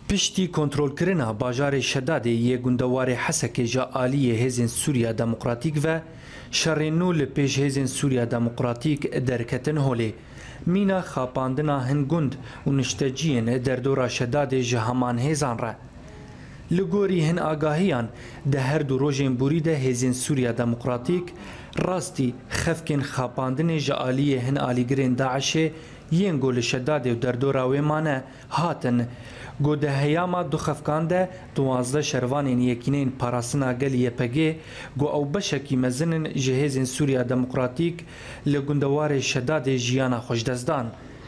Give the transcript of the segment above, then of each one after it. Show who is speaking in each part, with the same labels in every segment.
Speaker 1: پشتی کنترلکردنا باجار شداد یه گوندوار حسک جا عالی هزین سوریا دموکراتیک و شرینو لپیش هزین سوریا دموکراتیک درکتن هولی مینا خاپاندنا هنگوند و نشتجین در دورا شداد جهمان هزان را لگوری هن آگاهیان ده هر دو روژین بوریده هزین سوریا دموکراتیک راستی خفکن خاپاندن جعالی هن آلیگرین داعشه ین گول شداد و در دورا ویمانه هاتن گو ده هیاما دو خفکان ده 12 شروانین یکینین پاراسنا گل یپگه گو او بشکی مزنن جهیزین سوریا دموکراتیک لگوندوار شداد جیانا خوشدزدان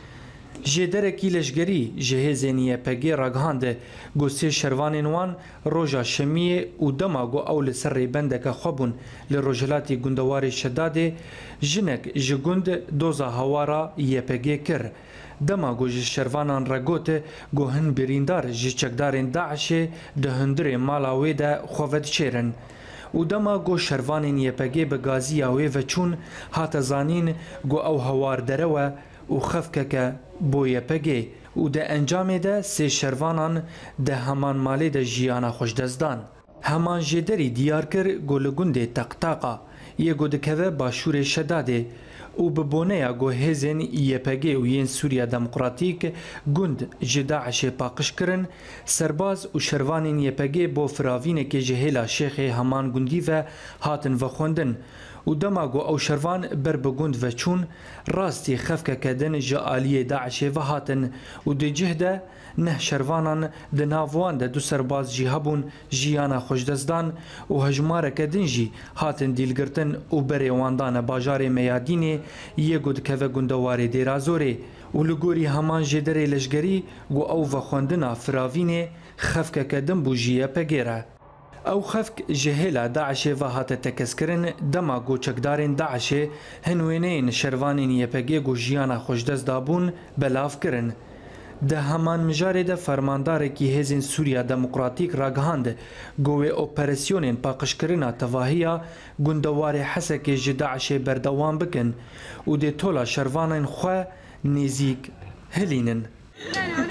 Speaker 1: جدرکی لشگری جهیزین یپگه راگهانده گو سی شروانین وان روژا شمیه و دما گو اول سر ریبنده که خوبون لروجلاتی گوندوار شداد جنک جگوند دوزا هوارا یپگه کر دما گو شروانان رگوت گو هن بریندار جچکدارین داعشه ده هندر مالاوی ده خوفد چیرن و دما گو شروانین یپگه بگازی آوی و چون هات زانین گو او هوار دروا و خفکه بو یپگه و ده انجام ده سی شروانان ده همان مالی ده جیانا خوشدزدان همان جدری دیار کر گو لگونده تقتاقا یه گو دکوه باشور شداده و ببونه گو هزین یپگه و ین سوریا دموکراتیک گوند جداعش پاقش کرن سرباز و شروانین یپگه بو فراوینه که جهیلا شیخ همان گوندی و هاتن و خوندن و دماغو او شروان بر بگوند و چون راستی خفکه کدن جعالی داعش و هاتن و ده جهده نه شروانان ده ناوان ده دو سرباز جیهبون جیانا خوشدزدان و هجماره کدن جی هاتن دیلگرتن و بریواندان باجار میادینه یه گود که و گوندوار دیرازوره و لگوری همان جدره لشگری و او و خوندنا فراوینه خفکه کدن بو جیه پگیره او خفک جهیلا داعش و هات تکسکرن دما گوچکدارین داعش هنوینین شروانین یپگه گو جیانا خوشدز دابون بلاف کرن ده همان مجاره ده فرمانداره کی هزین سوریا دموکراتیک راگهاند گوه اپریسیونین پاقشکرنا تواهیا گوندوار حسک جداعش بردوان بکن و ده طولا شروانین خواه نزیک هلینن